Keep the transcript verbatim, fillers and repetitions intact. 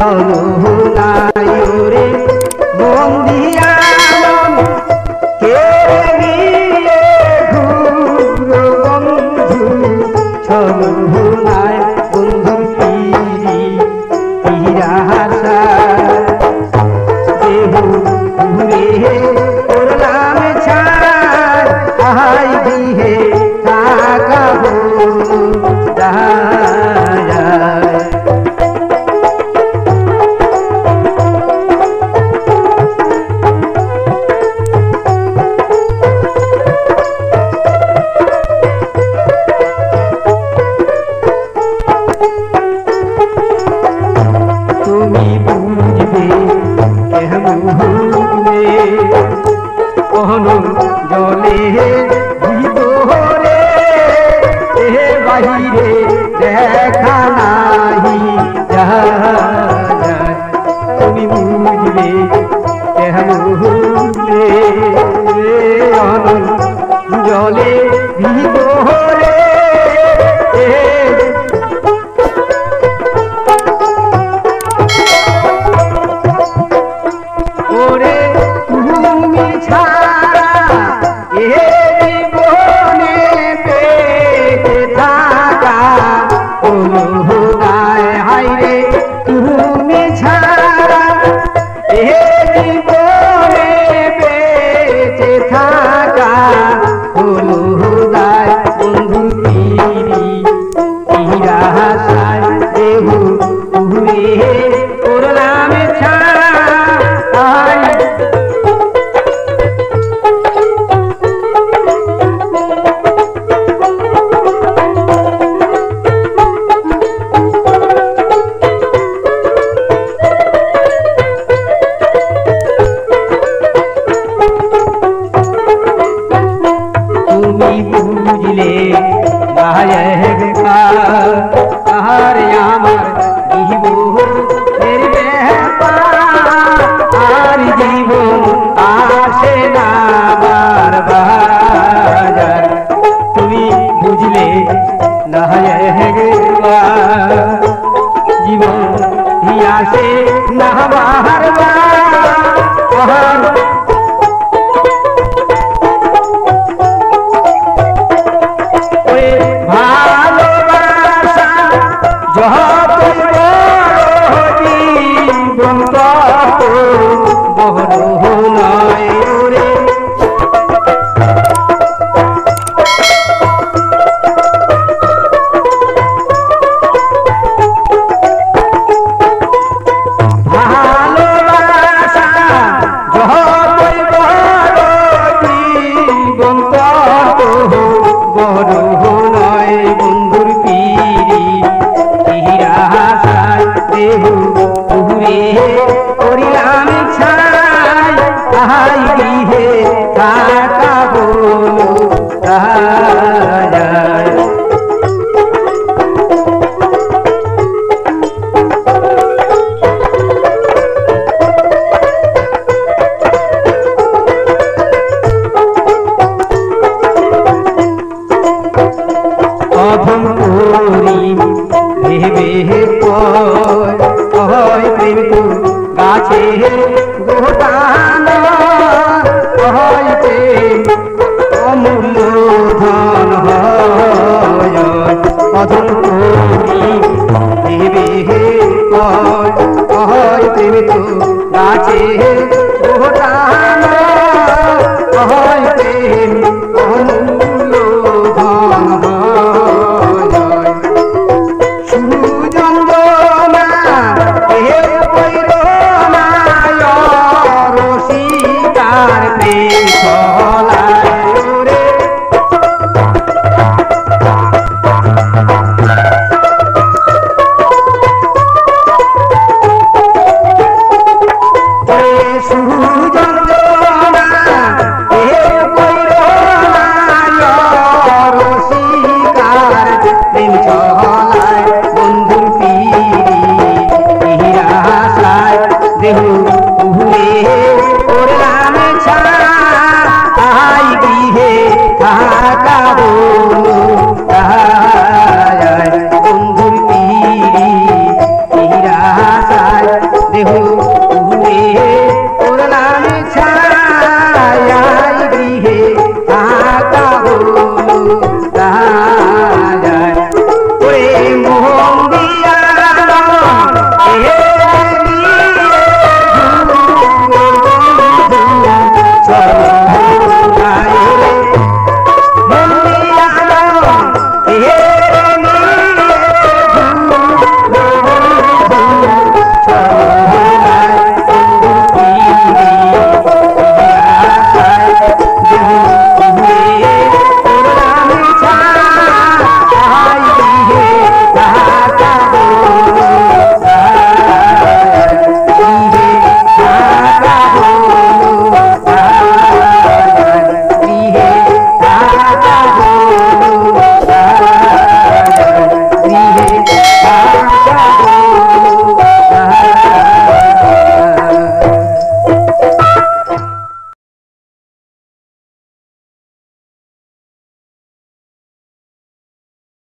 ছলনায় রে বন্দিয়া মন কে নিয়ে ঘুরো বন্ধু ছলনায় বন্ধুর পিরি পিরাশা দেহ ঘুরে করলাম ছাড় আহাই দিহে টাকা তুমি বুঝবে কোন জলে ভিতরে এ বাহিরে দেখা নাহি যায় তুমি বুঝবে জলে ভিতরে ওরে তুমি ছাড়া এ জীবনে বেঁচে থাকা কোনো গায় হাইরে তুমি ছাড়া এ জীবনে বেঁচে থাকা কোনো গায় বন্ধু পিরি পিরাশায় দেহ ঘুরে করলাম ছাড়া তুমি বুঝলে আর আমার জীবনের ব্যাপার আর জীবন আসে না বারবার তুমি বুঝলে না জীবন আসে না বারবার ভালোবাসা যত জীবন তত বড় নয় রে ভালোবাসা যত বড় জীবন তত বড় নয় বন্ধুর পিরি পিরাশায় দেহ ঘুরে করিলাম ছাই আহাই দিহে থাকা বলো যায় অধম করি ভেবে কয় প্রেম তো গাছে গোটানো হয় প্রেম অমূল্য ধন হয় অধম করি ভেবে কয় প্রেম তো